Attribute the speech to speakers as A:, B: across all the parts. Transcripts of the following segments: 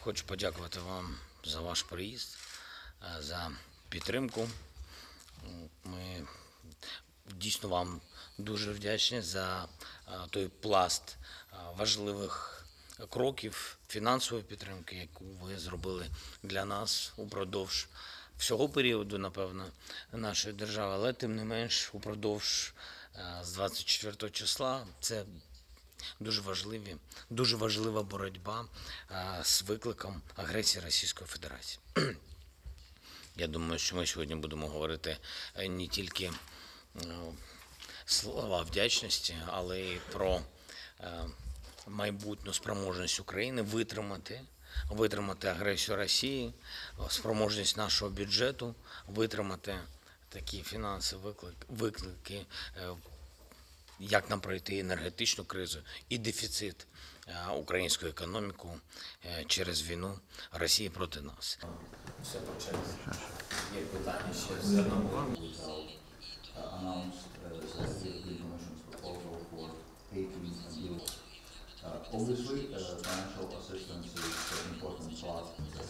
A: Хочу подякувати вам за ваш приїзд, за підтримку. Ми дійсно вам дуже вдячні за той пласт важливих кроків фінансової підтримки, яку ви зробили для нас упродовж всього періоду, напевно, нашої держави, але тим не менш упродовж з 24 числа це дуже важлива боротьба з викликом агресії Російської Федерації. Я думаю, що ми сьогодні будемо говорити не тільки слова вдячності, але й про майбутню спроможність України витримати агресію Росії, спроможність нашого бюджету, витримати такі фінансові виклики, як нам пройти енергетичну кризу і дефіцит української економіки через війну Росії проти нас. Все по черзі. Є питання ще з одного.
B: Obviously, financial assistance is an important part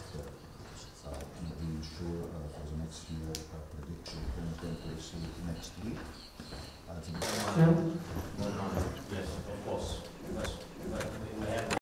B: in sure for the next year prediction content we see next week.
A: Yes, of course.